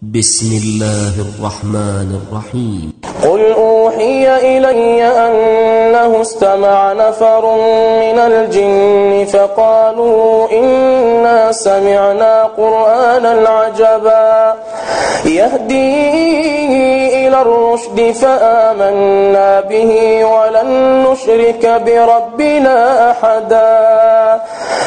بسم الله الرحمن الرحيم. قل أوحي إلي أنه استمع نفر من الجن فقالوا إنا سمعنا قرآنا عجبا يهدي إلى الرشد فآمنا به ولن نشرك بربنا أحدا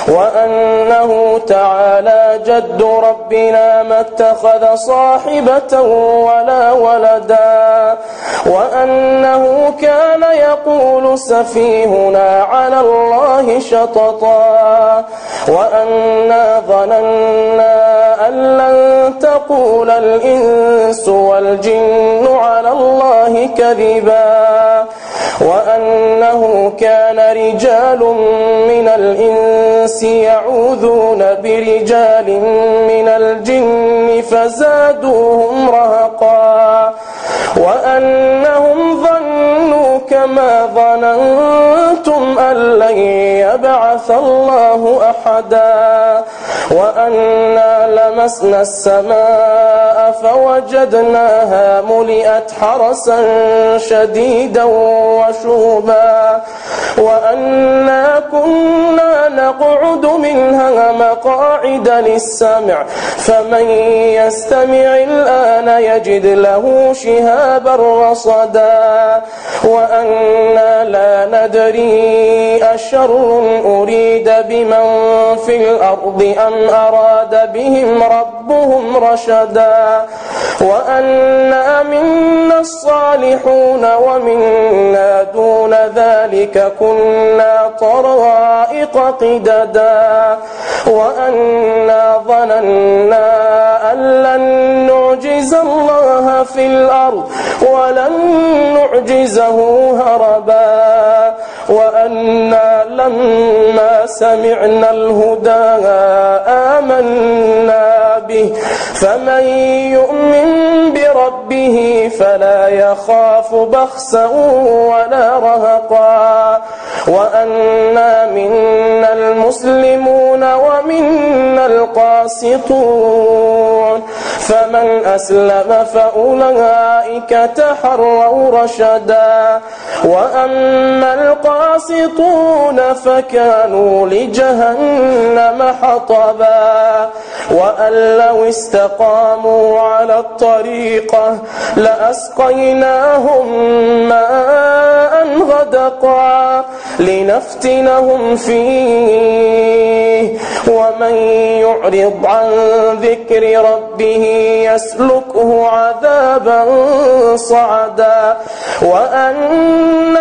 وأنه تعالى جد ربنا ما اتخذ صاحبة ولا ولدا وأنه كان يقول سفيهنا على الله شططا وأنا ظننا أن لن تقول الإنس والجن على الله كذبا وأنه كان رجال من الإنس يعوذون برجال من الجن فزادوهم رهقا وأنهم ظنوا كما ظننتم أن لن يبعث الله أحدا وأنا لمسنا السماء فوجدناها ملئت حرسا شديدا وشوبا وأنا كنا نقعد منها مقاعد للسمع فمن يستمع الآن يجد له شهابا رصدا وأنا لا ندري أشر أريد بمن في الأرض أم أراد بهم ربهم رشدا وأنا منا الصالحون ومنا دون ذلك كنا طرائق قددا وأنا ظننا أن لن نعجز الله في الأرض ولن نعجزه هربا وأنا لما سمعنا الهدى آمنا به فمن يؤمن بربه فلا يخاف بخسا ولا رهقا وأنا منا المسلمون ومنا القاسطون فمن أسلم فأولئك تحروا رشدا وأما القاسطون فكانوا لجهنم حطبا وأن لو استقاموا على الطريقة لأسقيناهم ماء غدقا لنفتنهم فيه ومن يعرض عن ذكر ربه يسلكه عذابا صعدا وأن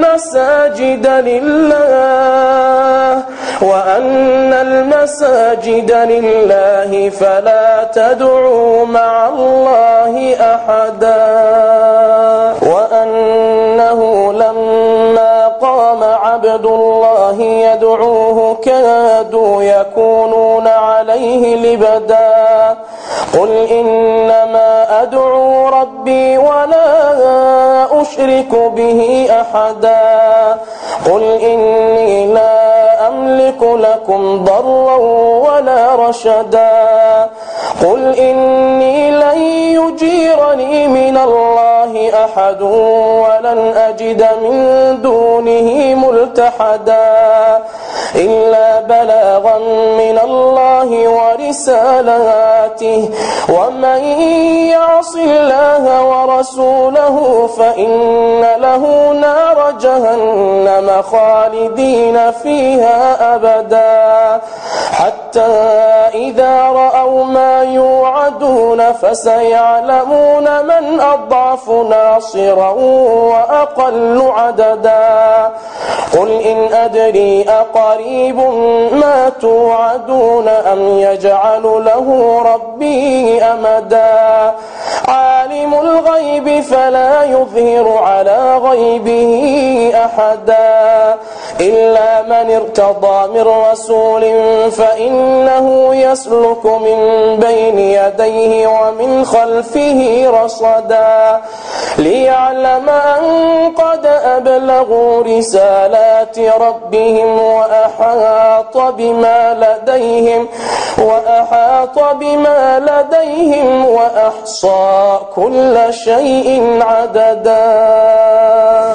المساجد لله فلا تدعوا مع الله أحدا وأنه لما قام عبد الله يدعوه كادوا يكونون عليه لبدا قل إنما أدعو ربي ولا أشرك به أحدا قل إني لا أملك لكم ضرا ولا رشدا قل إني لن يجيرني من الله أحد ولن أجد من دونه ملتحدا إلا بلاغا من الله ورسالاته ومن يعص الله ورسوله فإن له نار جهنم خالدين فيها أبدا حتى إذا رأوا ما يوعدون فسيعلمون من أضعف ناصرا وأقل عددا قل إن أدري أقريب ما توعدون أم يجعل له ربي أمدا عالم الغيب فلا يظهر على غيبه أحدا إلا من ارتضى من رسول فإنه يسلك من بين يديه ومن خلفه رصدا ليعلم أن قد أبلغوا رسالات ربهم وأحاط بما لديهم وأحصى كل شيء عددا.